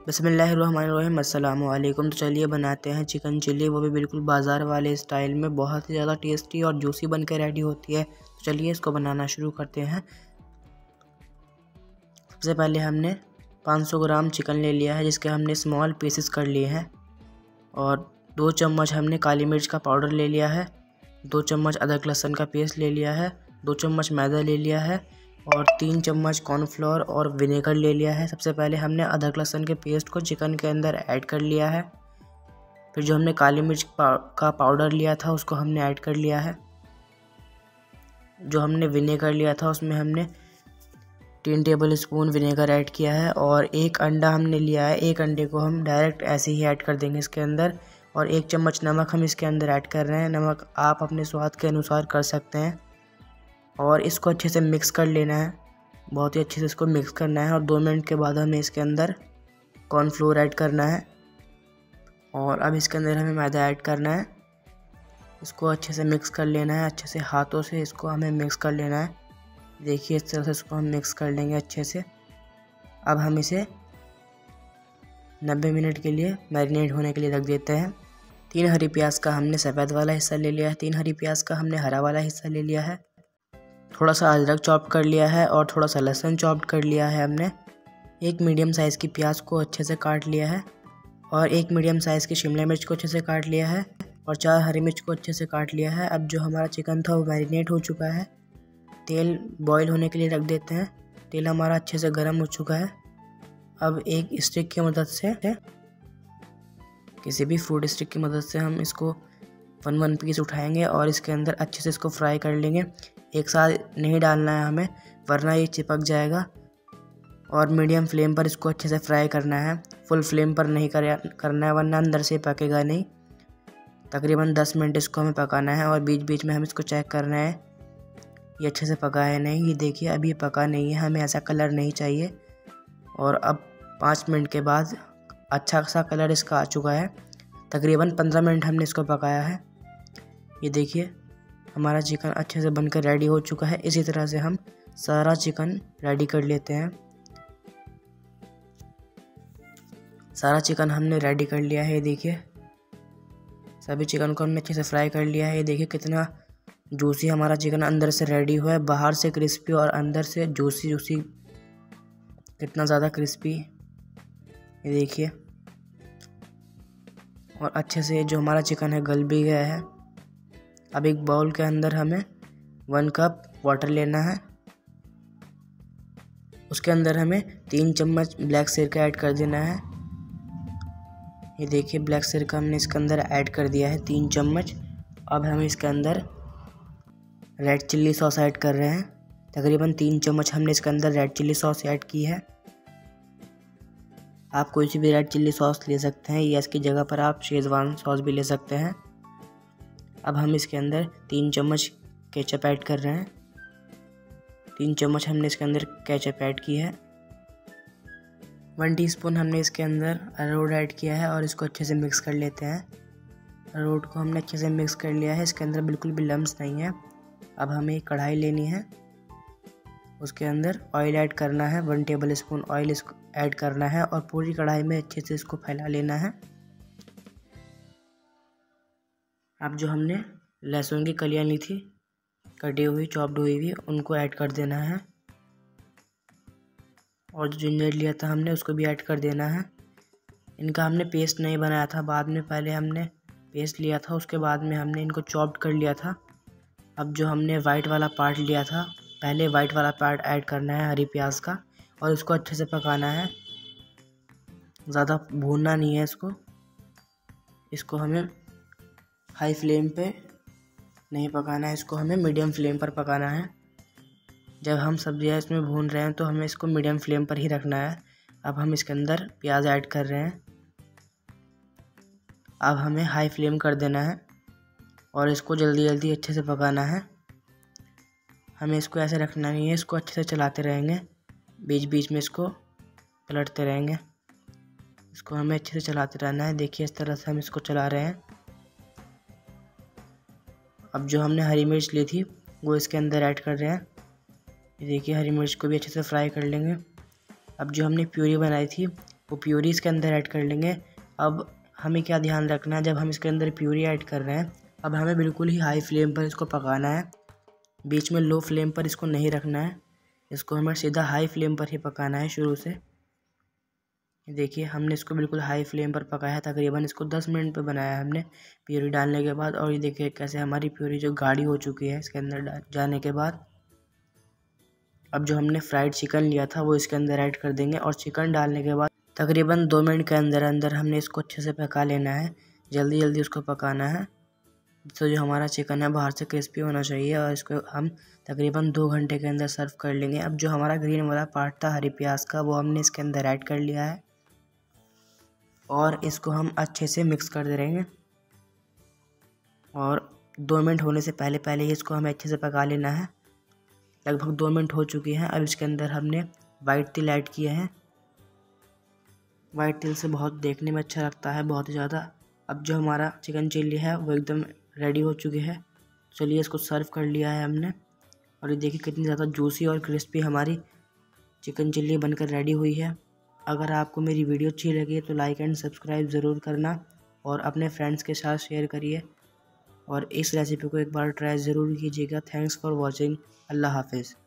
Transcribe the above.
बिस्मिल्लाहिर्रहमानिर्रहीम अस्सलामु अलैकुम। तो चलिए बनाते हैं चिकन चिल्ली, वो भी बिल्कुल बाज़ार वाले स्टाइल में। बहुत ही ज़्यादा टेस्टी और जूसी बन के रेडी होती है। तो चलिए इसको बनाना शुरू करते हैं। सबसे पहले हमने 500 ग्राम चिकन ले लिया है, जिसके हमने स्मॉल पीसेस कर लिए हैं। और 2 चम्मच हमने काली मिर्च का पाउडर ले लिया है। 2 चम्मच अदरक लहसुन का पेस्ट ले लिया है। 2 चम्मच मैदा ले लिया है और 3 चम्मच कॉर्नफ्लोर और विनेगर ले लिया है। सबसे पहले हमने अदरक लहसुन के पेस्ट को चिकन के अंदर ऐड कर लिया है। फिर जो हमने काली मिर्च का पाउडर लिया था उसको हमने ऐड कर लिया है। जो हमने विनेगर लिया था उसमें हमने 3 टेबल स्पून विनेगर ऐड किया है। और 1 अंडा हमने लिया है। 1 अंडे को हम डायरेक्ट ऐसे ही ऐड कर देंगे इसके अंदर। और 1 चम्मच नमक हम इसके अंदर ऐड कर रहे हैं। नमक आप अपने स्वाद के अनुसार कर सकते हैं। और इसको अच्छे से मिक्स कर लेना है। बहुत ही अच्छे से इसको मिक्स करना है। और 2 मिनट के बाद हमें इसके अंदर कॉर्नफ्लोर ऐड करना है। और अब इसके अंदर हमें मैदा ऐड करना है। इसको अच्छे से मिक्स कर लेना है। अच्छे से हाथों से इसको हमें मिक्स कर लेना है। देखिए इस तरह से इसको हम मिक्स कर लेंगे अच्छे से। अब हम इसे 90 मिनट के लिए मैरिनेट होने के लिए रख देते हैं। 3 हरी प्याज का हमने सफ़ेद वाला हिस्सा ले लिया है। 3 हरी प्याज का हमने हरा वाला हिस्सा ले लिया है। थोड़ा सा अदरक चॉप कर लिया है और थोड़ा सा लहसुन चॉप कर लिया है हमने। 1 मीडियम साइज़ की प्याज को अच्छे से काट लिया है। और 1 मीडियम साइज़ की शिमला मिर्च को अच्छे से काट लिया है। और 4 हरी मिर्च को अच्छे से काट लिया है। अब जो हमारा चिकन था वो मैरिनेट हो चुका है। तेल बॉईल होने के लिए रख देते हैं। तेल हमारा अच्छे से गर्म हो चुका है। अब एक स्टिक की मदद से, किसी भी फूड स्टिक की मदद से हम इसको 1 पीस उठाएंगे और इसके अंदर अच्छे से इसको फ्राई कर लेंगे। एक साथ नहीं डालना है हमें, वरना ये चिपक जाएगा। और मीडियम फ्लेम पर इसको अच्छे से फ्राई करना है। फुल फ्लेम पर नहीं करना है, वरना अंदर से पकेगा नहीं। तकरीबन 10 मिनट इसको हमें पकाना है। और बीच बीच में हम इसको चेक करना है ये अच्छे से पका है नहीं। ये देखिए अभी पका नहीं है, हमें ऐसा कलर नहीं चाहिए। और अब 5 मिनट के बाद अच्छा सा कलर इसका आ चुका है। तकरीबन 15 मिनट हमने इसको पकाया है। ये देखिए हमारा चिकन अच्छे से बनकर रेडी हो चुका है। इसी तरह से हम सारा चिकन रेडी कर लेते हैं। सारा चिकन हमने रेडी कर लिया है। ये देखिए सभी चिकन को हमने अच्छे से फ्राई कर लिया है। ये देखिए कितना जूसी हमारा चिकन अंदर से रेडी हुआ है। बाहर से क्रिस्पी और अंदर से जूसी जूसी, कितना ज़्यादा क्रिस्पी। ये देखिए और अच्छे से जो हमारा चिकन है गल भी गया है। अब एक बाउल के अंदर हमें 1 कप वाटर लेना है। उसके अंदर हमें 3 चम्मच ब्लैक सिरका ऐड कर देना है। ये देखिए ब्लैक सिरका हमने इसके अंदर ऐड कर दिया है 3 चम्मच। अब हम इसके अंदर रेड चिल्ली सॉस ऐड कर रहे हैं। तकरीबन 3 चम्मच हमने इसके अंदर रेड चिल्ली सॉस ऐड की है। आप कोई सी भी रेड चिल्ली सॉस ले सकते हैं या इसकी जगह पर आप शेज़वान सॉस भी ले सकते हैं। अब हम इसके अंदर 3 चम्मच केचप ऐड कर रहे हैं। 3 चम्मच हमने इसके अंदर केचप ऐड की है। 1 टीस्पून हमने इसके अंदर अरारोट ऐड किया है और इसको अच्छे से मिक्स कर लेते हैं। अरारोट को हमने अच्छे से मिक्स कर लिया है। इसके अंदर बिल्कुल भी लम्स नहीं है। अब हमें एक कढ़ाई लेनी है। उसके अंदर ऑयल ऐड करना है। 1 टेबल स्पून ऑयल इसको ऐड करना है और पूरी कढ़ाई में अच्छे से इसको फैला लेना है। अब जो हमने लहसुन की कलियां ली थी कटी हुई, चॉप्ड हुई हुई, उनको ऐड कर देना है। और जो जिंजर लिया था हमने उसको भी ऐड कर देना है। इनका हमने पेस्ट नहीं बनाया था, बाद में पहले हमने पेस्ट लिया था, उसके बाद में हमने इनको चॉप्ड कर लिया था। अब जो हमने वाइट वाला पार्ट लिया था, पहले वाइट वाला पार्ट ऐड करना है हरी प्याज का और इसको अच्छे से पकाना है। ज़्यादा भूनना नहीं है इसको हमें हाई फ्लेम पे नहीं पकाना है, इसको हमें मीडियम फ्लेम पर पकाना है। जब हम सब्जियां इसमें भून रहे हैं तो हमें इसको मीडियम फ्लेम पर ही रखना है। अब हम इसके अंदर प्याज ऐड कर रहे हैं। अब हमें हाई फ्लेम कर देना है और इसको जल्दी जल्दी अच्छे से पकाना है। हमें इसको ऐसे रखना नहीं है, इसको अच्छे से चलाते रहेंगे, बीच बीच में इसको पलटते रहेंगे। इसको हमें अच्छे से चलाते रहना है। देखिए इस तरह से हम इसको चला रहे हैं। अब जो हमने हरी मिर्च ली थी वो इसके अंदर ऐड कर रहे हैं। ये देखिए हरी मिर्च को भी अच्छे से फ्राई कर लेंगे। अब जो हमने प्यूरी बनाई थी वो प्यूरी इसके अंदर ऐड कर लेंगे। अब हमें क्या ध्यान रखना है, जब हम इसके अंदर प्यूरी ऐड कर रहे हैं अब हमें बिल्कुल ही हाई फ्लेम पर इसको पकाना है, बीच में लो फ्लेम पर इसको नहीं रखना है, इसको हमें सीधा हाई फ्लेम पर ही पकाना है शुरू से। देखिए हमने इसको बिल्कुल हाई फ्लेम पर पकाया है, तकरीबन इसको 10 मिनट पे बनाया है हमने प्यूरी डालने के बाद। और ये देखिए कैसे हमारी प्यूरी जो गाढ़ी हो चुकी है इसके अंदर जाने के बाद। अब जो हमने फ्राइड चिकन लिया था वो इसके अंदर ऐड कर देंगे और चिकन डालने के बाद तकरीबन 2 मिनट के अंदर अंदर हमने इसको अच्छे से पका लेना है, जल्दी जल्दी उसको पकाना है। तो जो हमारा चिकन है बाहर से क्रिस्पी होना चाहिए और इसको हम तकरीबन 2 घंटे के अंदर सर्व कर लेंगे। अब जो हमारा ग्रीन वाला पार्ट था हरी प्याज का वो हमने इसके अंदर ऐड कर लिया है और इसको हम अच्छे से मिक्स कर दे रहेंगे। और 2 मिनट होने से पहले पहले ही इसको हमें अच्छे से पका लेना है। लगभग 2 मिनट हो चुकी हैं। अब इसके अंदर हमने वाइट तिल ऐड किए हैं। वाइट तिल से बहुत देखने में अच्छा लगता है, बहुत ही ज़्यादा। अब जो हमारा चिकन चिल्ली है वो एकदम रेडी हो चुकी है। चलिए इसको सर्व कर लिया है हमने और ये देखिए कितनी ज़्यादा जूसी और क्रिस्पी हमारी चिकन चिल्ली बनकर रेडी हुई है। अगर आपको मेरी वीडियो अच्छी लगी तो लाइक एंड सब्सक्राइब ज़रूर करना और अपने फ्रेंड्स के साथ शेयर करिए और इस रेसिपी को एक बार ट्राई ज़रूर कीजिएगा। Thanks for watching. अल्लाह हाफिज़।